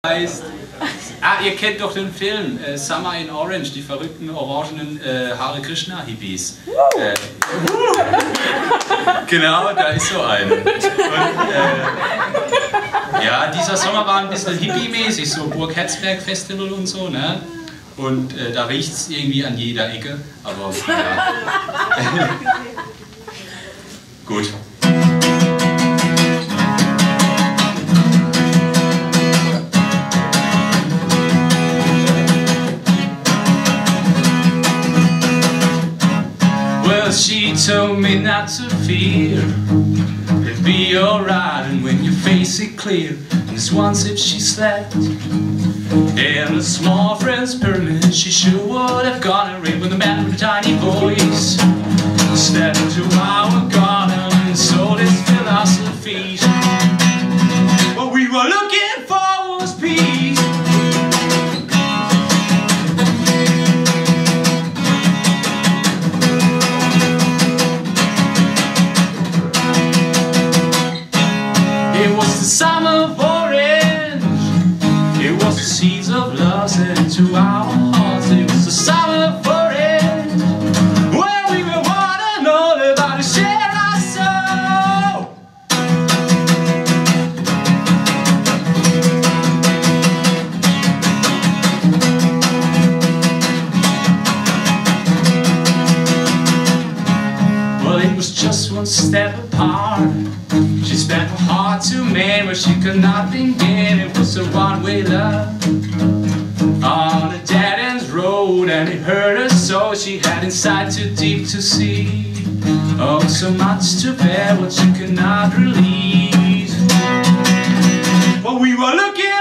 Heißt, ihr kennt doch den Film Summer in Orange, die verrückten orangenen Hare Krishna Hippies. Genau, da ist so eine. Und, ja, dieser Sommer war ein bisschen hippie-mäßig, so Burg Herzberg Festival und so, ne? Und da riecht es irgendwie an jeder Ecke, aber ja. Gut. She told me not to fear, it'd be alright, and when you face it clear. And this once if she slept in a small friend's pyramid, she sure would have gone and read with a man with a tiny voice. Stepped into our garden and sold his philosophies. What we were looking for was peace. It was the summer of orange. It was the seeds of love set into our hearts. It was the summer of orange, where we were one and all about to share our soul. Well, it was just one step apart. She spent her heart to man where she could not begin. It was a one-way love on a dead-end road, and it hurt her so. She had inside too deep to see. Oh, so much to bear what she could not release. What we were looking